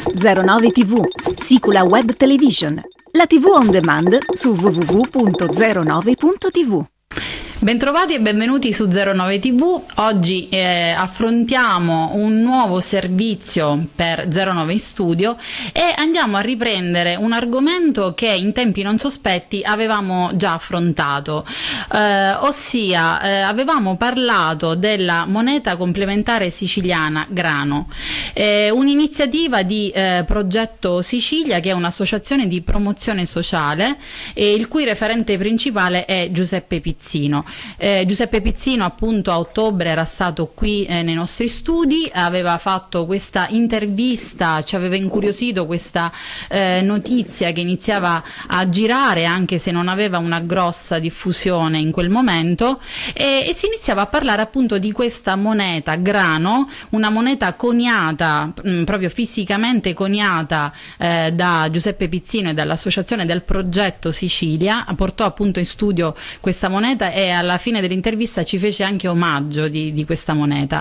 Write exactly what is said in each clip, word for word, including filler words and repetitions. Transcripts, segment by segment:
zero nove tivù, Sicula Web Television, la tivù on demand su w w w punto zero nove punto tivù. Bentrovati e benvenuti su zero nove tivù. Oggi eh, affrontiamo un nuovo servizio per zero nove in studio e andiamo a riprendere un argomento che in tempi non sospetti avevamo già affrontato, eh, ossia eh, avevamo parlato della moneta complementare siciliana Grano, eh, un'iniziativa di eh, Progetto Sicilia, che è un'associazione di promozione sociale e il cui referente principale è Giuseppe Pizzino. Eh, Giuseppe Pizzino appunto a ottobre era stato qui eh, nei nostri studi, aveva fatto questa intervista, ci aveva incuriosito questa eh, notizia che iniziava a girare anche se non aveva una grossa diffusione in quel momento, e, e si iniziava a parlare appunto di questa moneta Grano, una moneta coniata, mh, proprio fisicamente coniata eh, da Giuseppe Pizzino e dall'associazione del Progetto Sicilia. Portò appunto in studio questa moneta e alla fine dell'intervista ci fece anche omaggio di, di questa moneta.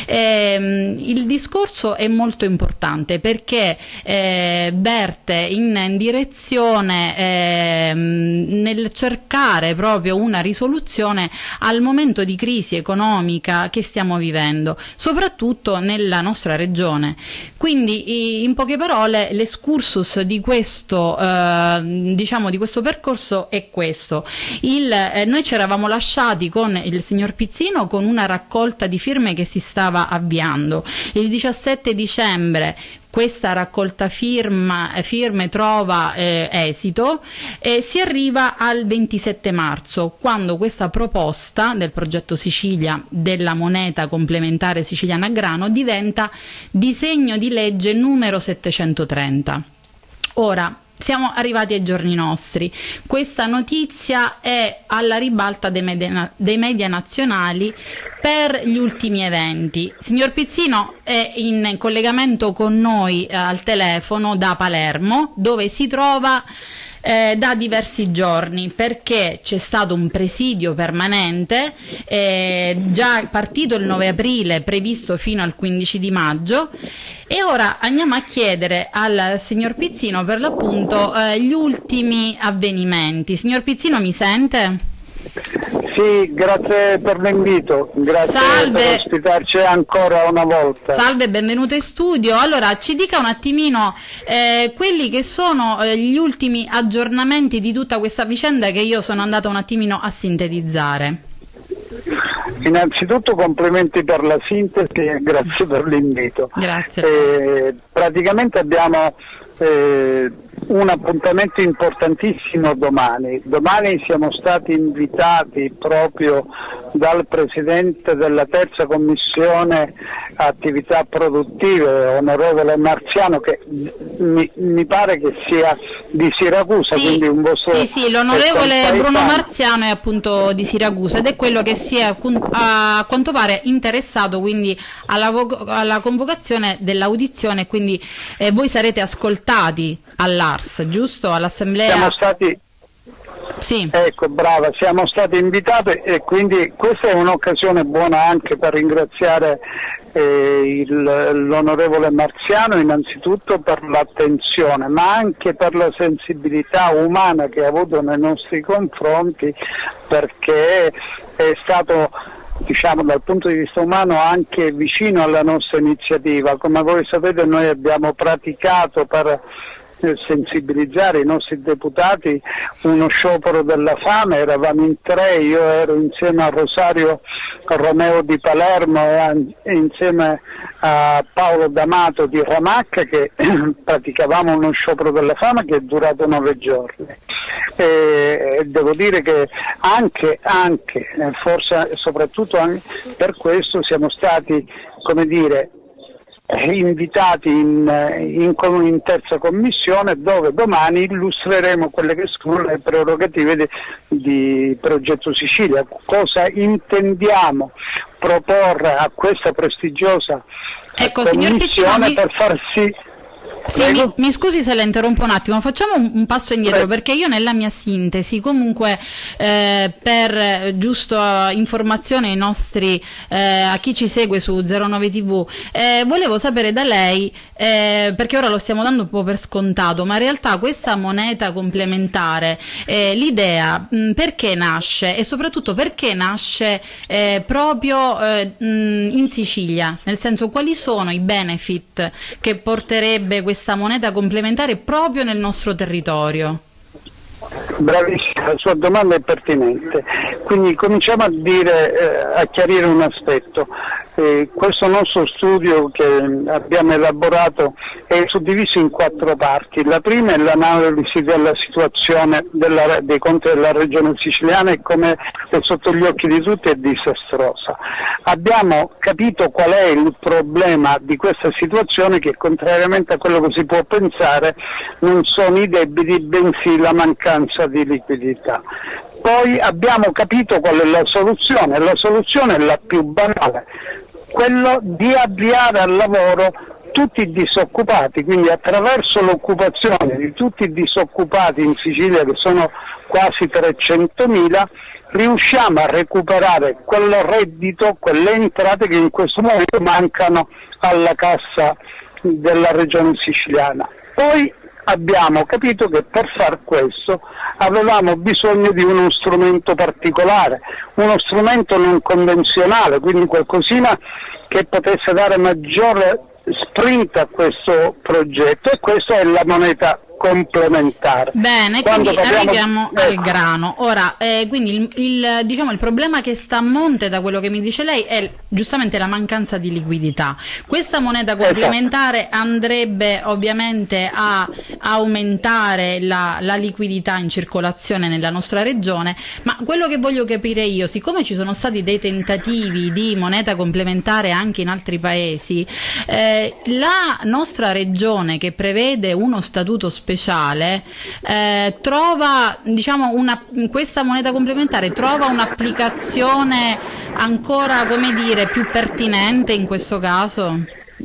Eh, il discorso è molto importante perché eh, verte in, in direzione eh, nel cercare proprio una risoluzione al momento di crisi economica che stiamo vivendo, soprattutto nella nostra regione. Quindi in poche parole l'escursus di questo eh, diciamo di questo percorso è questo. Il, eh, noi ci eravamo lasciati con il signor Pizzino con una raccolta di firme che si stava avviando. Il diciassette dicembre questa raccolta firma, firme trova eh, esito e si arriva al ventisette marzo, quando questa proposta del Progetto Sicilia della moneta complementare siciliana Grano diventa disegno di legge numero settecentotrenta. Ora, siamo arrivati ai giorni nostri. Questa notizia è alla ribalta dei media, dei media nazionali per gli ultimi eventi. Signor Pizzino è in collegamento con noi eh, al telefono da Palermo, dove si trova Eh, da diversi giorni, perché c'è stato un presidio permanente eh, già partito il nove aprile, previsto fino al quindici di maggio, e ora andiamo a chiedere al signor Pizzino per l'appunto eh, gli ultimi avvenimenti. Signor Pizzino, mi sente? Sì, grazie per l'invito, grazie Salve. per ospitarci ancora una volta. Salve, benvenuto in studio. Allora, ci dica un attimino eh, quelli che sono eh, gli ultimi aggiornamenti di tutta questa vicenda che io sono andata un attimino a sintetizzare. Innanzitutto complimenti per la sintesi e grazie per l'invito. Grazie. Eh, praticamente abbiamo eh, un appuntamento importantissimo domani. Domani siamo stati invitati proprio dal Presidente della terza Commissione Attività Produttive, onorevole Marziano, che mi, mi pare che sia di Siracusa, sì, quindi un vostro... Sì, sì, l'onorevole Bruno Marziano è appunto di Siracusa ed è quello che si è a quanto pare interessato quindi alla, alla convocazione dell'audizione, quindi eh, voi sarete ascoltati all'A R S, giusto? All'assemblea? Siamo stati... Sì. Ecco, brava, siamo stati invitati e quindi questa è un'occasione buona anche per ringraziare eh, l'onorevole Marziano innanzitutto per l'attenzione, ma anche per la sensibilità umana che ha avuto nei nostri confronti, perché è stato, diciamo, dal punto di vista umano anche vicino alla nostra iniziativa. Come voi sapete, noi abbiamo praticato per sensibilizzare i nostri deputati uno sciopero della fame, eravamo in tre, io ero insieme a Rosario Romeo di Palermo e insieme a Paolo D'Amato di Ramacca, che praticavamo uno sciopero della fame che è durato nove giorni. E devo dire che anche, anche forse soprattutto anche per questo siamo stati, come dire, invitati in, in, in terza commissione, dove domani illustreremo quelle che sono le prerogative di, di Progetto Sicilia, cosa intendiamo proporre a questa prestigiosa ecco, commissione signor Pizzino, per far sì. Sì, mi, mi scusi se la interrompo un attimo, facciamo un, un passo indietro. Prego. Perché io nella mia sintesi comunque eh, per giusto informazione ai nostri, eh, a chi ci segue su zero nove tivù, eh, volevo sapere da lei, eh, perché ora lo stiamo dando un po' per scontato, ma in realtà questa moneta complementare, eh, l'idea perché nasce e soprattutto perché nasce eh, proprio eh, mh, in Sicilia, nel senso quali sono i benefit che porterebbe questa questa moneta complementare proprio nel nostro territorio? Bravissima, la sua domanda è pertinente. Quindi cominciamo a dire, eh, a chiarire un aspetto. Eh, questo nostro studio che abbiamo elaborato è suddiviso in quattro parti. La prima è l'analisi della situazione della, dei conti della regione siciliana e come è sotto gli occhi di tutti è disastrosa. Abbiamo capito qual è il problema di questa situazione, che contrariamente a quello che si può pensare non sono i debiti bensì la mancanza di liquidità. Poi abbiamo capito qual è la soluzione, la soluzione è la più banale, quello di avviare al lavoro tutti i disoccupati, quindi attraverso l'occupazione di tutti i disoccupati in Sicilia, che sono quasi trecentomila, riusciamo a recuperare quel reddito, quelle entrate che in questo momento mancano alla cassa della regione siciliana. Poi abbiamo capito che per far questo avevamo bisogno di uno strumento particolare, uno strumento non convenzionale, quindi qualcosina che potesse dare maggiore sprint a questo progetto, e questa è la moneta complementare. Bene, Quando quindi parliamo... arriviamo ecco. al grano. Ora, eh, quindi il, il, diciamo, il problema che sta a monte, da quello che mi dice lei, è giustamente la mancanza di liquidità. Questa moneta complementare esatto. andrebbe ovviamente a aumentare la, la liquidità in circolazione nella nostra regione, ma quello che voglio capire io, siccome ci sono stati dei tentativi di moneta complementare anche in altri paesi, eh, la nostra regione, che prevede uno statuto speciale, speciale eh, trova, diciamo, una, questa moneta complementare trova un'applicazione ancora, come dire, più pertinente in questo caso?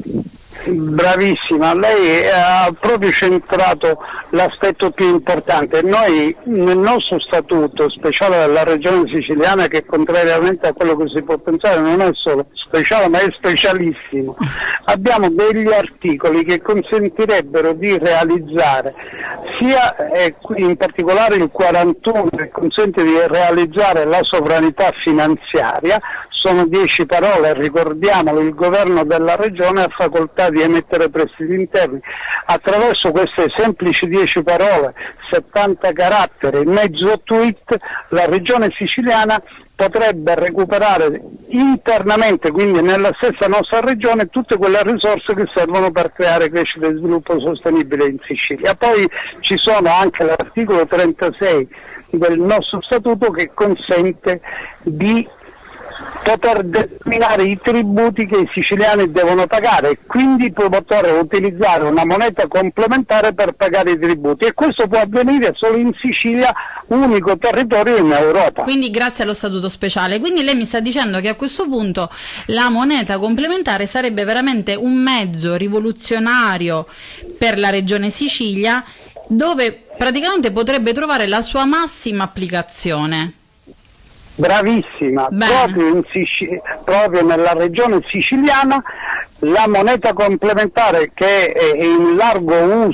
Bravissima, lei ha proprio centrato l'aspetto più importante. Noi nel nostro statuto speciale della regione siciliana, che contrariamente a quello che si può pensare non è solo speciale ma è specialissimo, abbiamo degli articoli che consentirebbero di realizzare sia eh, in particolare il quarantuno, che consente di realizzare la sovranità finanziaria. Sono dieci parole, ricordiamolo, il governo della regione ha facoltà di emettere prestiti interni. Attraverso queste semplici dieci parole, settanta caratteri, mezzo tweet, la regione siciliana potrebbe recuperare internamente, quindi nella stessa nostra regione, tutte quelle risorse che servono per creare crescita e sviluppo sostenibile in Sicilia. Poi ci sono anche l'articolo trentasei del nostro statuto che consente di poter determinare i tributi che i siciliani devono pagare e quindi poter utilizzare una moneta complementare per pagare i tributi, e questo può avvenire solo in Sicilia, unico territorio in Europa. Quindi grazie allo statuto speciale. Quindi lei mi sta dicendo che a questo punto la moneta complementare sarebbe veramente un mezzo rivoluzionario per la regione Sicilia, dove praticamente potrebbe trovare la sua massima applicazione. Bravissima, proprio, in Sicilia, proprio nella regione siciliana la moneta complementare, che è in largo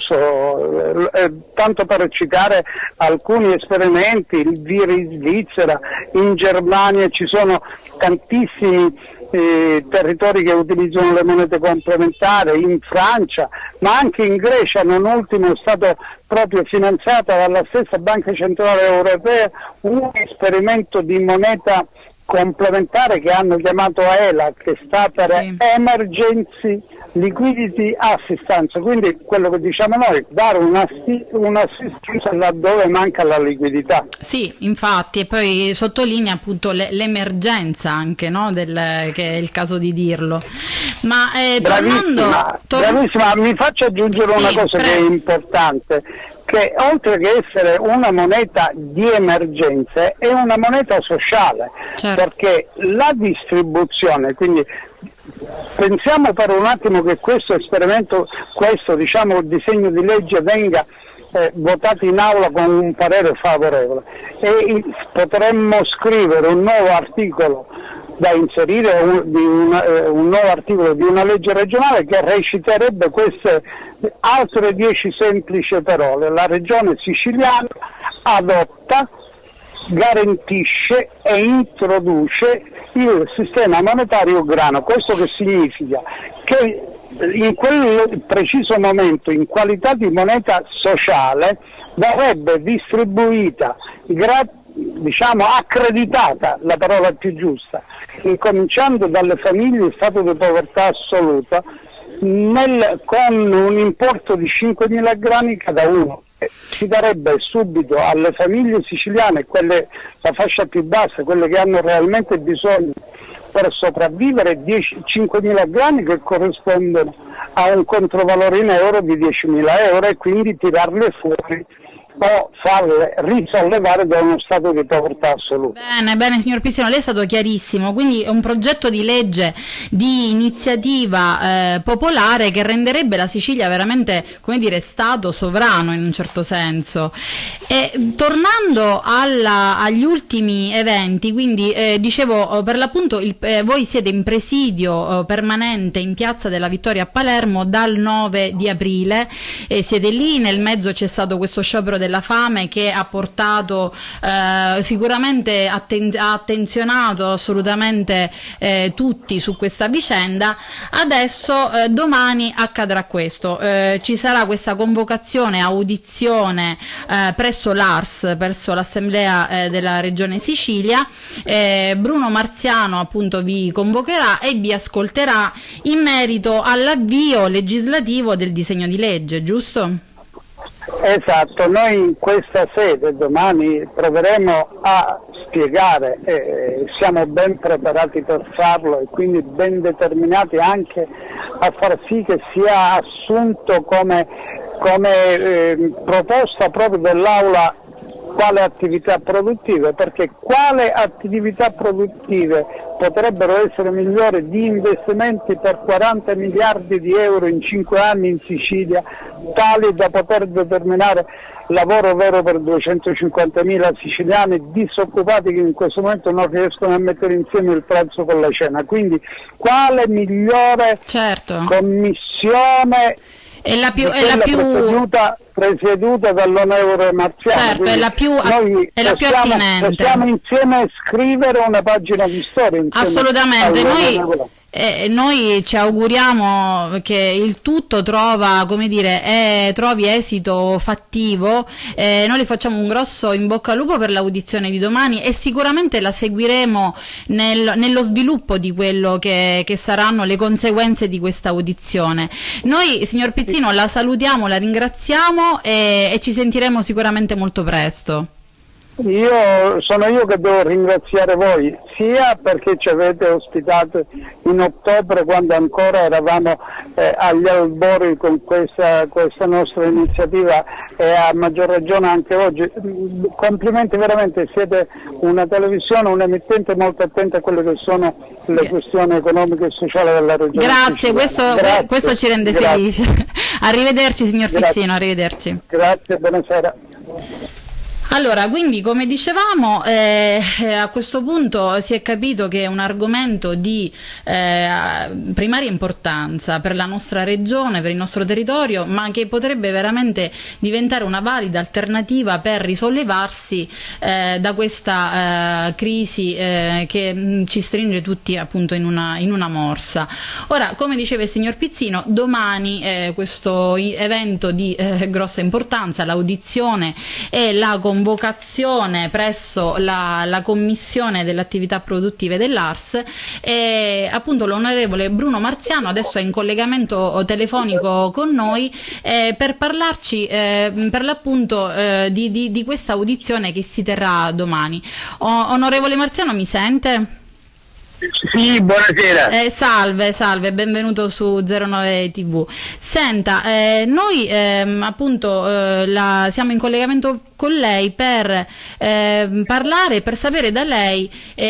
uso, eh, tanto per citare alcuni esperimenti, il V I R in Svizzera, in Germania ci sono tantissimi eh, territori che utilizzano le monete complementari, in Francia, ma anche in Grecia, non ultimo è stato proprio finanziata dalla stessa Banca Centrale Europea un esperimento di moneta complementare che hanno chiamato E L A, che sta per sì. Emergency Liquidity Assistance, quindi quello che diciamo noi, dare un'assistenza laddove manca la liquidità. Sì, infatti, e poi sottolinea appunto l'emergenza anche, no? Del, che è il caso di dirlo. Ma eh, tornando, bravissima, tor bravissima, mi faccio aggiungere sì, una cosa prego. che è importante, che oltre che essere una moneta di emergenze è una moneta sociale, certo. perché la distribuzione, quindi pensiamo per un attimo che questo esperimento, questo diciamo disegno di legge venga eh, votato in aula con un parere favorevole e potremmo scrivere un nuovo articolo da inserire, un, di una, eh, un nuovo articolo di una legge regionale che reciterebbe queste altre dieci semplici parole: la regione siciliana adotta, garantisce e introduce il sistema monetario grano. Questo che significa? Che in quel preciso momento, in qualità di moneta sociale, verrebbe distribuita, diciamo accreditata, la parola più giusta, incominciando dalle famiglie in stato di povertà assoluta, nel, con un importo di cinquemila grani cada uno. Si darebbe subito alle famiglie siciliane, quelle la fascia più bassa, quelle che hanno realmente bisogno per sopravvivere, cinquemila grani che corrispondono a un controvalore in euro di diecimila euro, e quindi tirarle fuori o farle risollevare da uno stato di povertà assoluta. Bene, bene signor Pizzino, lei è stato chiarissimo, quindi è un progetto di legge di iniziativa eh, popolare che renderebbe la Sicilia veramente, come dire, stato sovrano in un certo senso. E tornando alla, agli ultimi eventi, quindi eh, dicevo per l'appunto eh, voi siete in presidio eh, permanente in Piazza della Vittoria a Palermo dal nove di aprile, e siete lì, nel mezzo c'è stato questo sciopero della fame che ha portato eh, sicuramente atten ha attenzionato assolutamente eh, tutti su questa vicenda. Adesso eh, domani accadrà questo, eh, ci sarà questa convocazione, audizione eh, presso l'A R S, presso l'Assemblea eh, della Regione Sicilia. eh, Bruno Marziano appunto vi convocherà e vi ascolterà in merito all'avvio legislativo del disegno di legge, giusto? Esatto, noi in questa sede domani proveremo a spiegare, eh, siamo ben preparati per farlo e quindi ben determinati anche a far sì che sia assunto come, come eh, proposta proprio dell'Aula quale attività produttive, perché quale attività produttive potrebbero essere migliori di investimenti per quaranta miliardi di euro in cinque anni in Sicilia, tali da poter determinare lavoro vero per duecentocinquantamila siciliani disoccupati che in questo momento non riescono a mettere insieme il pranzo con la cena. Quindi quale migliore certo. commissione è la più, è la più... presieduta, presieduta dall'onorevole Marziano. Certo, è la più, noi è la più possiamo, attinente. Possiamo insieme scrivere una pagina di storia. Assolutamente, noi, eh, noi ci auguriamo che il tutto trova, come dire, eh, trovi esito fattivo. Eh, noi le facciamo un grosso in bocca al lupo per l'audizione di domani e sicuramente la seguiremo nel, nello sviluppo di quello che, che saranno le conseguenze di questa audizione. Noi, signor Pizzino, la salutiamo, la ringraziamo e, e ci sentiremo sicuramente molto presto. Io sono io che devo ringraziare voi, sia perché ci avete ospitato in ottobre quando ancora eravamo eh, agli albori con questa, questa nostra iniziativa, e a maggior ragione anche oggi. Complimenti veramente, siete una televisione, un emittente molto attenta a quelle che sono le questioni economiche e sociali della regione. Grazie, questo, Grazie. questo ci rende Grazie. felici. Arrivederci signor Grazie. Pizzino, arrivederci. Grazie, buonasera. Allora, quindi come dicevamo, eh, a questo punto si è capito che è un argomento di eh, primaria importanza per la nostra regione, per il nostro territorio, ma che potrebbe veramente diventare una valida alternativa per risollevarsi eh, da questa eh, crisi eh, che mh, ci stringe tutti appunto in una, in una morsa. Ora, come diceva il signor Pizzino, domani eh, questo evento di eh, grossa importanza, l'audizione e la convocazione presso la, la commissione delle attività produttive dell'A R S, e appunto l'onorevole Bruno Marziano adesso è in collegamento telefonico con noi eh, per parlarci eh, per l'appunto eh, di, di, di questa audizione che si terrà domani. O, onorevole Marziano, mi sente? Sì, buonasera. Eh, salve, salve, benvenuto su zero nove tivù. Senta, eh, noi ehm, appunto eh, la, siamo in collegamento con lei per eh, parlare, per sapere da lei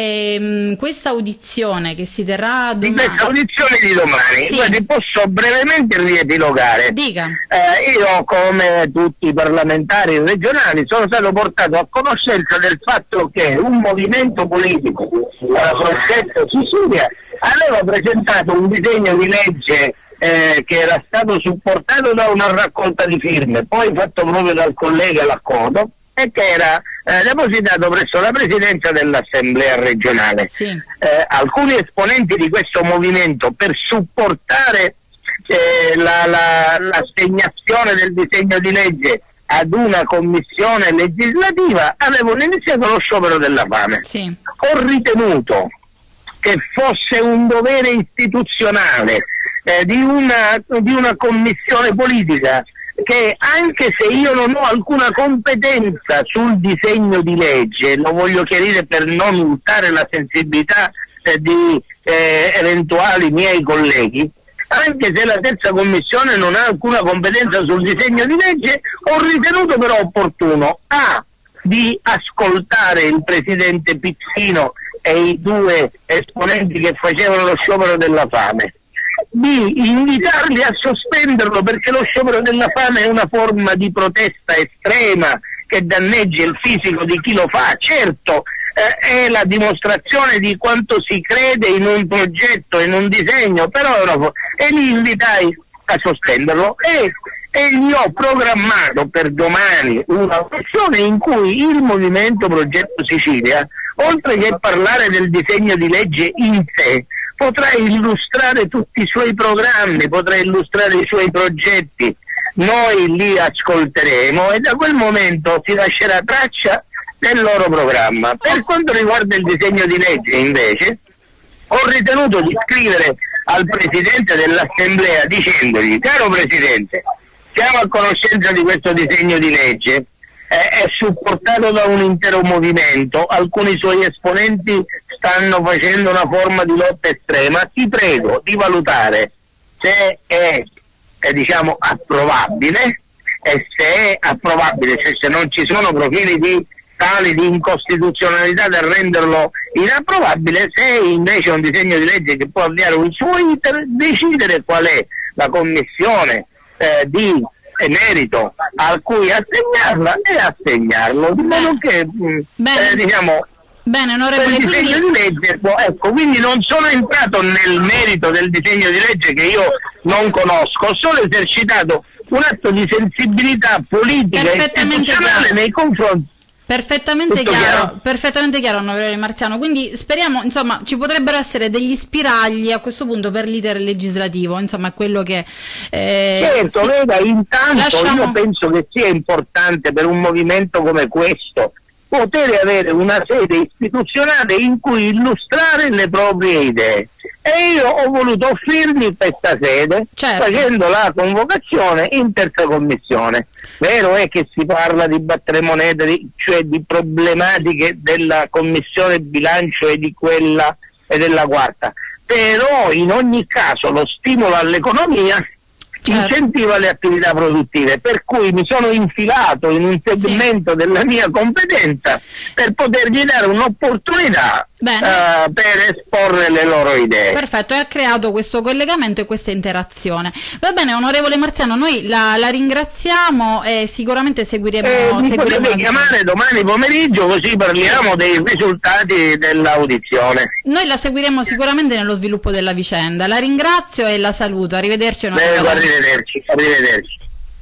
ehm, questa audizione che si terrà domani. Di questa audizione di domani, sì. Guardi, posso brevemente riepilogare. Dica. Eh, io, come tutti i parlamentari regionali, sono stato portato a conoscenza del fatto che un movimento politico, la Progetto Sicilia, aveva presentato un disegno di legge eh, che era stato supportato da una raccolta di firme, poi fatto proprio dal collega Laccodo, e che era eh, depositato presso la presidenza dell'Assemblea regionale. Sì. Eh, alcuni esponenti di questo movimento, per supportare eh, la, la, l'assegnazione del disegno di legge ad una commissione legislativa, avevano iniziato lo sciopero della fame. Sì. Ho ritenuto che fosse un dovere istituzionale eh, di, una, di una commissione politica, che anche se io non ho alcuna competenza sul disegno di legge, lo voglio chiarire per non urtare la sensibilità eh, di eh, eventuali miei colleghi, anche se la terza commissione non ha alcuna competenza sul disegno di legge, ho ritenuto però opportuno A, di ascoltare il presidente Pizzino e i due esponenti che facevano lo sciopero della fame, B, invitarli a sospenderlo, perché lo sciopero della fame è una forma di protesta estrema che danneggia il fisico di chi lo fa. Certo, eh, è la dimostrazione di quanto si crede in un progetto, in un disegno, però è una for- e li invitai a sospenderlo e, e gli ho programmato per domani una sessione in cui il Movimento Progetto Sicilia, oltre che parlare del disegno di legge in sé, potrà illustrare tutti i suoi programmi, potrà illustrare i suoi progetti. Noi li ascolteremo e da quel momento si lascerà traccia del loro programma. Per quanto riguarda il disegno di legge, invece, ho ritenuto di scrivere al Presidente dell'Assemblea dicendogli: caro Presidente, siamo a conoscenza di questo disegno di legge, eh, è supportato da un intero movimento, alcuni suoi esponenti stanno facendo una forma di lotta estrema, ti prego di valutare se è, è diciamo approvabile, e se è approvabile, cioè se non ci sono profili di tali di incostituzionalità da renderlo inapprovabile, se invece è un disegno di legge che può avviare un suo iter, decidere qual è la commissione eh, di merito a cui assegnarla e assegnarlo, di modo che mh, eh, diciamo Bene, onorevole, il disegno quindi... di legge, ecco, quindi non sono entrato nel merito del disegno di legge che io non conosco, ho solo esercitato un atto di sensibilità politica e istituzionale nei confronti. Perfettamente chiaro, chiaro, perfettamente chiaro, onorevole Marziano. Quindi speriamo, insomma, ci potrebbero essere degli spiragli a questo punto per l'iter legislativo, insomma, è quello che eh, certo, sì. veda, intanto Lasciamo... io penso che sia importante per un movimento come questo poter avere una sede istituzionale in cui illustrare le proprie idee, e io ho voluto offrirmi questa sede, certo, facendo la convocazione in terza commissione. Vero è che si parla di battere monete, di, cioè di problematiche della commissione bilancio e di quella e della quarta, però in ogni caso lo stimolo all'economia, certo, incentiva le attività produttive, per cui mi sono infilato in un segmento, sì, della mia competenza per potergli dare un'opportunità uh, per esporre le loro idee. Perfetto, e ha creato questo collegamento e questa interazione. Va bene, onorevole Marziano, noi la, la ringraziamo e sicuramente seguiremo. Eh, mi seguiremo potete chiamare domani pomeriggio, così parliamo, sì, dei risultati dell'audizione. Noi la seguiremo sicuramente nello sviluppo della vicenda. La ringrazio e la saluto. Arrivederci. Beh, arrivederci, arrivederci.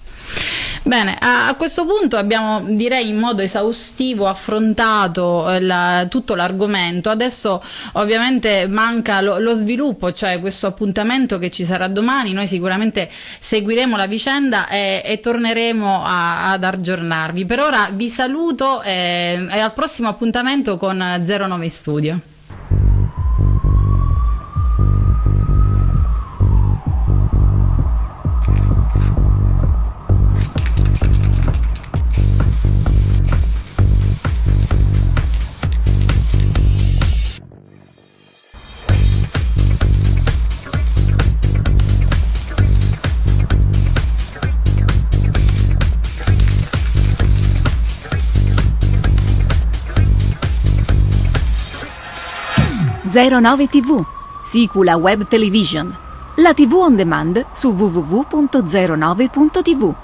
Bene, a, a questo punto abbiamo, direi in modo esaustivo, affrontato eh, la, tutto l'argomento. Adesso ovviamente manca lo, lo sviluppo, cioè questo appuntamento che ci sarà domani. Noi sicuramente seguiremo la vicenda e, e torneremo a, ad aggiornarvi. Per ora vi saluto e, e al prossimo appuntamento con zero nove Studio. zero nove tivù, Sicula Web Television, la tivù on demand su w w w punto zero nove punto tivù.